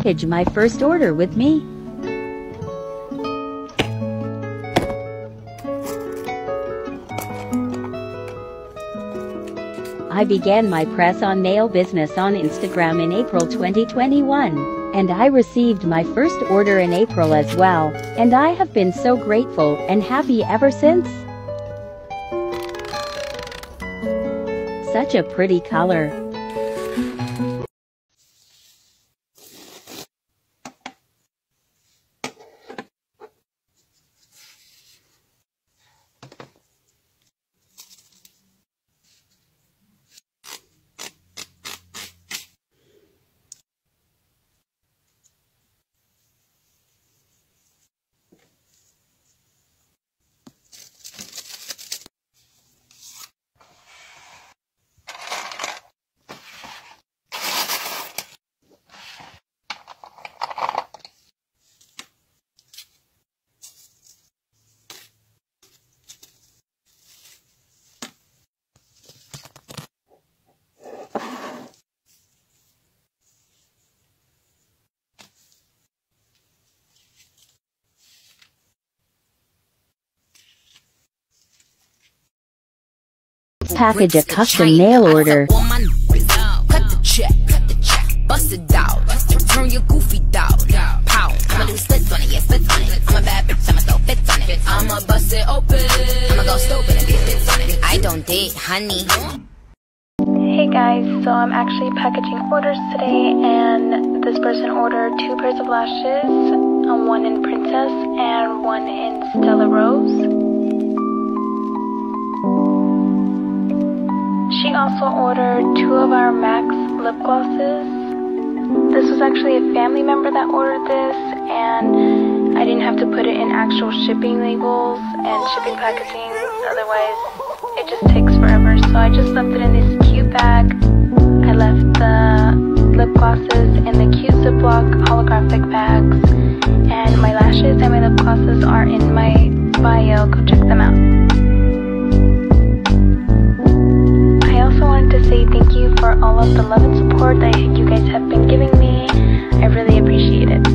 package my first order with me. I began my press-on nail business on Instagram in April 2021, and I received my first order in April as well, and I have been so grateful and happy ever since. Such a pretty color. Package a custom nail order. Cut the check, bust it out, turn your goofy dog, pow, I'ma do splits on it, yeah, splits on it, I'm a bad bitch, I'ma throw fits on it, I'ma bust it open, I'ma go stupid and get fits on it, I don't date, honey. Hey guys, so I'm actually packaging orders today, and this person ordered 2 pairs of lashes, one in Princess and one in Stella Rose. She also ordered 2 of our Max lip glosses. This was actually a family member that ordered this, and I didn't have to put it in actual shipping labels and shipping packaging, otherwise it just takes forever. So I just left it in this cute bag. I left the lip glosses in the cute Ziploc holographic bags, and my lashes and my lip glosses are in my bio. Go check them out. I also wanted to say thank you for all of the love and support that you guys have been giving me. I really appreciate it.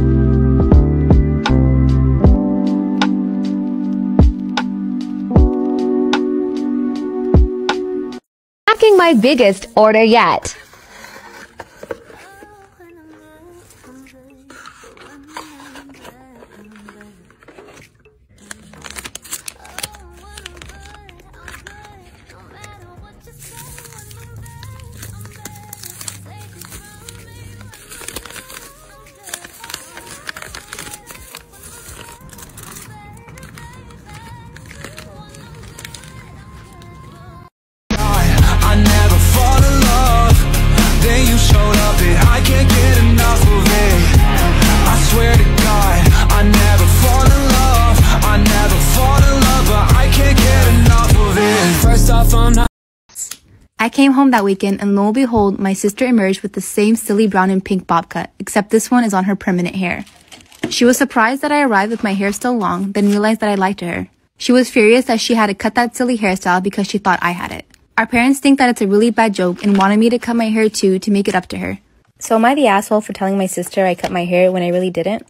Packing my biggest order yet. I came home that weekend and lo and behold, my sister emerged with the same silly brown and pink bob cut, except this one is on her permanent hair. She was surprised that I arrived with my hair still long, then realized that I lied to her. She was furious that she had to cut that silly hairstyle because she thought I had it. Our parents think that it's a really bad joke and wanted me to cut my hair too to make it up to her. So am I the asshole for telling my sister I cut my hair when I really didn't?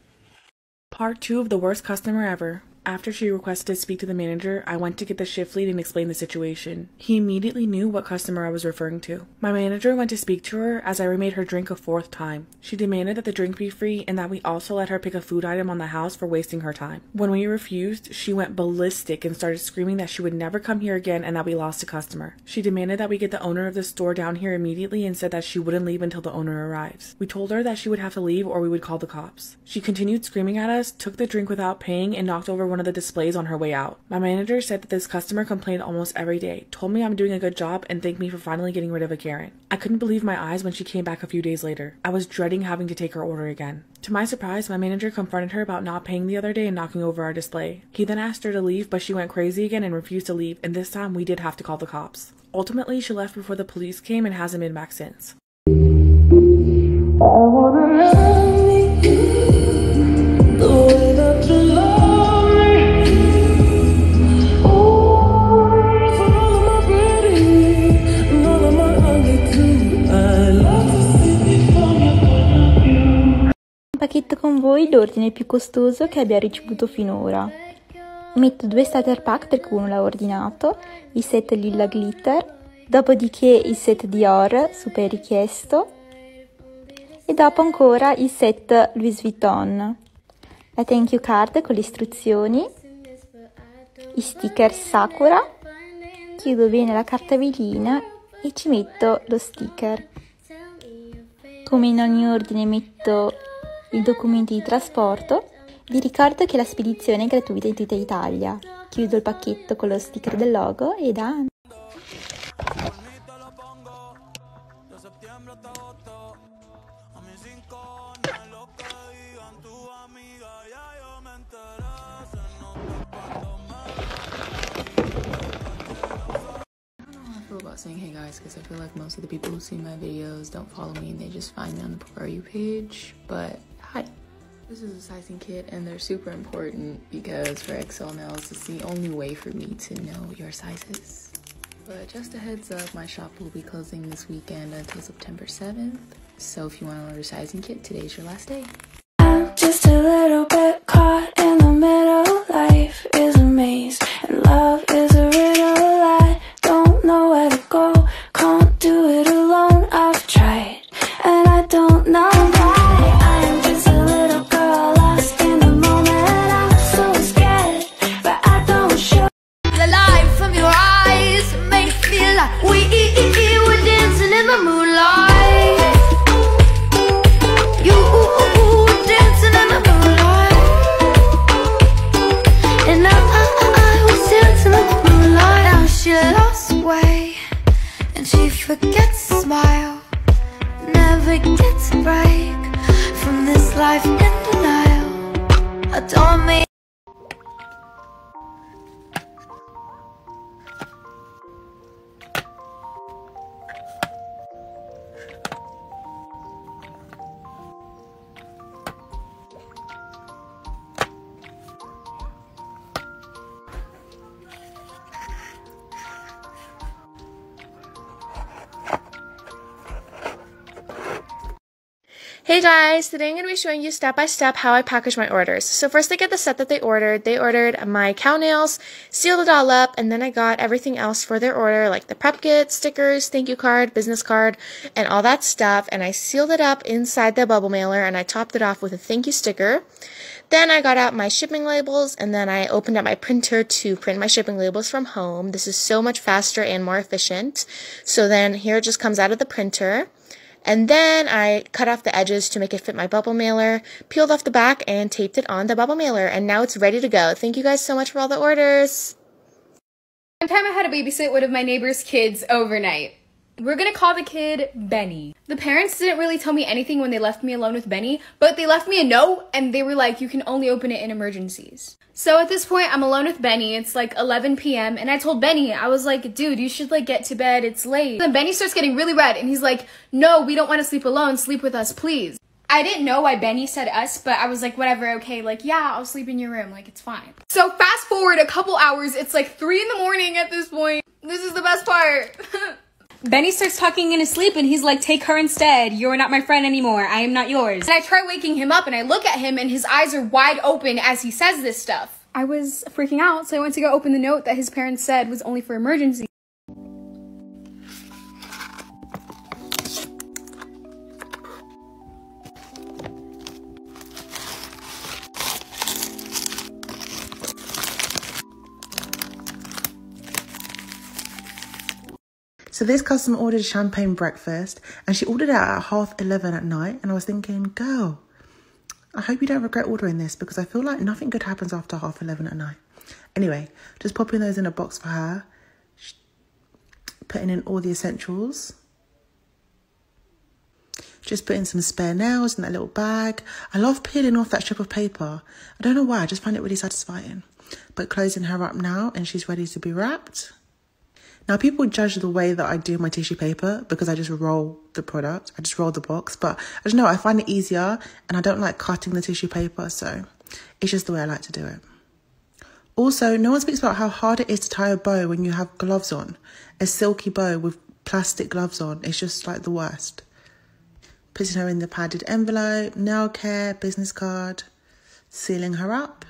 Part 2 of the worst customer ever. After she requested to speak to the manager, I went to get the shift lead and explain the situation. He immediately knew what customer I was referring to. My manager went to speak to her as I remade her drink a 4th time. She demanded that the drink be free and that we also let her pick a food item on the house for wasting her time. When we refused, she went ballistic and started screaming that she would never come here again and that we lost a customer. She demanded that we get the owner of the store down here immediately and said that she wouldn't leave until the owner arrives. We told her that she would have to leave or we would call the cops. She continued screaming at us, took the drink without paying, and knocked over one of the displays on her way out. My manager said that this customer complained almost every day, told me I'm doing a good job, and thanked me for finally getting rid of a Karen. I couldn't believe my eyes when she came back a few days later. I was dreading having to take her order again. To my surprise, my manager confronted her about not paying the other day and knocking over our display. He then asked her to leave, but she went crazy again and refused to leave, and this time we did have to call the cops. Ultimately, she left before the police came and hasn't been back since. voi l'ordine più costoso che abbia ricevuto finora. Metto 2 starter pack perché uno l'ha ordinato, il set Lilla Glitter, dopodiché il set Dior, super richiesto, e dopo ancora il set Louis Vuitton, la thank you card con le istruzioni, i sticker Sakura, chiudo bene la carta velina e ci metto lo sticker. Come in ogni ordine metto i documenti di trasporto. Vi ricordo che la spedizione è gratuita in tutta Italia. Chiudo il pacchetto con lo sticker del logo e done. About saying hey guys, because I feel like most of the people who see my videos don't follow me and they just find me on the For You page. But hi, this is a sizing kit and they're super important because for XL nails it's the only way for me to know your sizes. But just a heads up, my shop will be closing this weekend until September 7th, so if you want to order a sizing kit, today's your last day. I'm just a little bit caught in the middle. Life is a maze and love is a riddle. I don't know where to go, can't do it alone. I've tried and I don't know why. I'm just a little girl lost in the moment. I'm so scared, but I don't show. The light from your eyes made it feel like we were dancing in the moonlight. You were dancing in the moonlight, and I was dancing in the moonlight. Now she lost way, and she forgets to smile. Never gets a break from this life in denial. Adore me. Hey guys, today I'm going to be showing you step by step how I package my orders. So first I get the set that they ordered. They ordered my cow nails, sealed it all up, and then I got everything else for their order, like the prep kit, stickers, thank you card, business card, and all that stuff. And I sealed it up inside the bubble mailer and I topped it off with a thank you sticker. Then I got out my shipping labels and then I opened up my printer to print my shipping labels from home. This is so much faster and more efficient. So then here it just comes out of the printer. And then I cut off the edges to make it fit my bubble mailer, peeled off the back, and taped it on the bubble mailer. And now it's ready to go. Thank you guys so much for all the orders. One time I had to babysit one of my neighbor's kids overnight. We're gonna call the kid Benny. The parents didn't really tell me anything when they left me alone with Benny, but they left me a note and they were like, you can only open it in emergencies. So at this point, I'm alone with Benny. It's like 11 p.m. and I told Benny, I was like, dude, you should like get to bed. It's late. Then Benny starts getting really red and he's like, no, we don't want to sleep alone. Sleep with us, please. I didn't know why Benny said us, but I was like, whatever, okay, like, yeah, I'll sleep in your room, like, it's fine. So fast forward a couple hours, it's like 3 in the morning at this point. This is the best part. Benny starts talking in his sleep and he's like, take her instead. You're not my friend anymore. I am not yours. And I try waking him up and I look at him and his eyes are wide open as he says this stuff. I was freaking out, so I went to go open the note that his parents said was only for emergency. So this customer ordered champagne breakfast and she ordered it at 11:30 at night, and I was thinking, girl, I hope you don't regret ordering this because I feel like nothing good happens after 11:30 at night. Anyway, just popping those in a box for her, putting in all the essentials, just putting some spare nails in that little bag. I love peeling off that strip of paper. I don't know why, I just find it really satisfying. But closing her up now and she's ready to be wrapped. Now, people judge the way that I do my tissue paper because I just roll the product. I just roll the box. But I don't know, I find it easier and I don't like cutting the tissue paper. So it's just the way I like to do it. Also, no one speaks about how hard it is to tie a bow when you have gloves on. A silky bow with plastic gloves on. It's just like the worst. Putting her in the padded envelope, nail care, business card. sealing her up.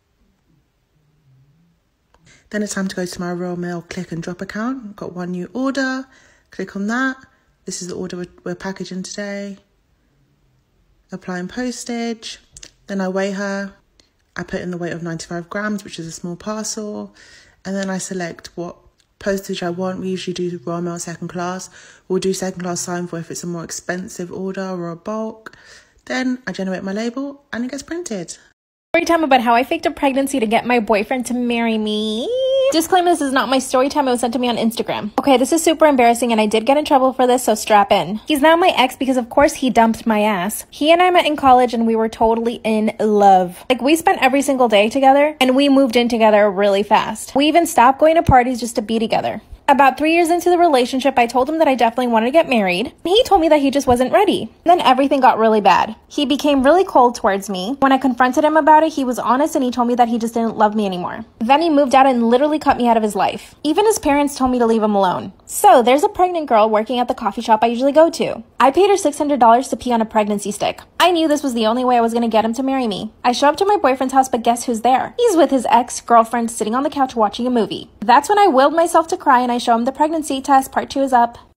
Then it's time to go to my Royal Mail click and drop account. Got one new order. Click on that. This is the order we're packaging today. Applying postage. Then I weigh her. I put in the weight of 95 grams, which is a small parcel. And then I select what postage I want. We usually do Royal Mail second class. We'll do second class sign for if it's a more expensive order or a bulk. Then I generate my label and it gets printed. Story time about how I faked a pregnancy to get my boyfriend to marry me. Disclaimer, this is not my story time. It was sent to me on Instagram. Okay, this is super embarrassing and I did get in trouble for this, so strap in. He's now my ex because of course he dumped my ass. He and I met in college and we were totally in love. Like, we spent every single day together and we moved in together really fast. We even stopped going to parties just to be together. About 3 years into the relationship, I told him that I definitely wanted to get married. He told me that he just wasn't ready. Then everything got really bad. He became really cold towards me. When I confronted him about it, he was honest and he told me that he just didn't love me anymore. Then he moved out and literally cut me out of his life. Even his parents told me to leave him alone. So there's a pregnant girl working at the coffee shop I usually go to. I paid her $600 to pee on a pregnancy stick. I knew this was the only way I was going to get him to marry me. I show up to my boyfriend's house, but guess who's there? He's with his ex-girlfriend sitting on the couch watching a movie. That's when I willed myself to cry and I show him the pregnancy test. Part 2 is up.